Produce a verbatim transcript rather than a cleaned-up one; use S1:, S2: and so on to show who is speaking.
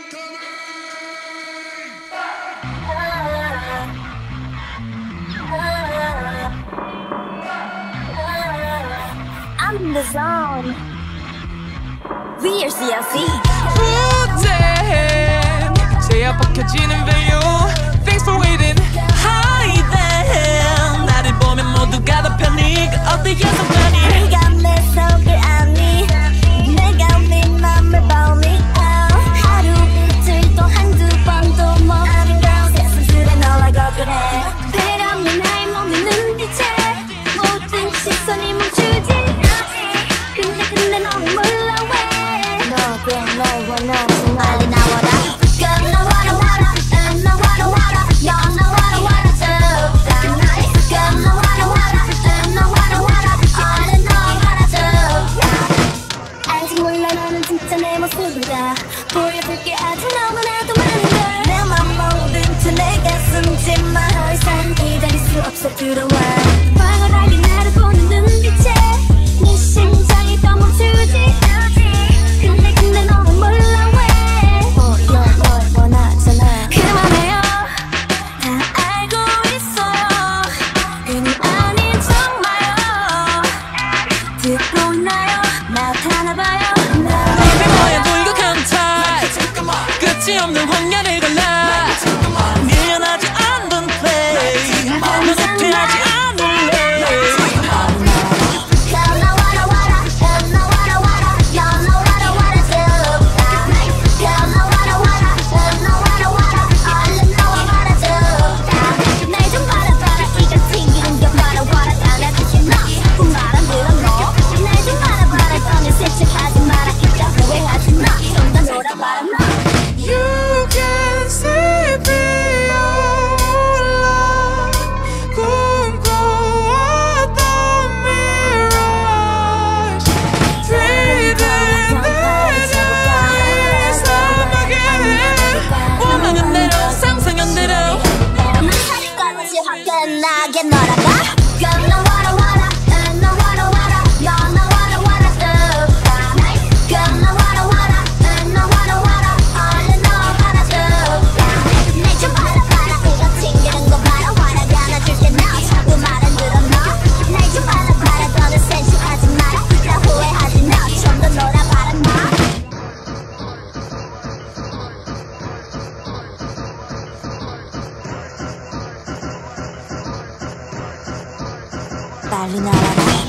S1: I'm in the zone. We are C L C.
S2: Ooh, damn. 제압 벗겨지는 value. Thanks for waiting. Hi there. 나를 보면 모두가 다 편히 어디에서 많이.
S1: 네가 내 속을 아니. 내가 네 맘을 보니까 하루 이틀 또 한두 번도 뭐 아름다운 세상들에 놀라고 그래. 배려는 날 먹는 눈빛에 모든 시선이 멈추지. 근데 근데 너는 몰라 왜 너도 널 원하지 빨리 나와라. Girl 나와라 와라 응 나와라 와라 너 나와라 와라 쭉 Girl 나와라 와라 응 나와라 와라 얼른 나와라 쭉 아직 몰라 너는 진짜 내 모습을 다 보여줄게 아직 너무나도 많은 걸 내 맘 모든 채 내 가슴 찜마 더 이상 기다릴 수 없어 들어와 황홀하게 나를 보는 눈빛에 네 심장이 더 멈추지. 근데 근데 너는 몰라 왜 어, 너 널 원하잖아. 그만해요 다 알고 있어요. 괜히 아닌 척 마요. 듣고 있나요 나타나봐요.
S2: Baby 너의 돌격한 타입 끝이 없는 황야를 갈라 미련하지 않는 play 너 섭취하지 않을래.
S1: Girl 나와라 와라 응 나와라 와라 너 나와라 와라 쭉 Girl 나와라 와라 응 나와라 와라 얼른 나와봐라 쭉 날 좀 바라봐라 이거 튕기는 거 바라봐라 안아주지 마 자꾸 말 안 들어 너날 좀 바라봐라 떠는 세척하지 마라 이따 후회하지 마 좀 더 놀아봐라 너
S2: You can see beyond 꿈꿔왔던 mirage Breathing 내 사막에 원하는 대로 상상한 대로
S1: 끝까지 화끈하게 놀아봐. Girl 나와라 와라 응 나와라 와라 너 나와라 와라 쭉 Girl 나와라 와라 응 나와라 와라 얼른 나와봐라 쭉 날 좀 바라봐라 이거 튕기는 거 봐라 화나게 안아줄게 나 자꾸 말 안 들어 너날 좀 바라봐라 너는 센척하지 마라 나 후회하지 마 좀 더 놀아봐라 너 빨리 나와라.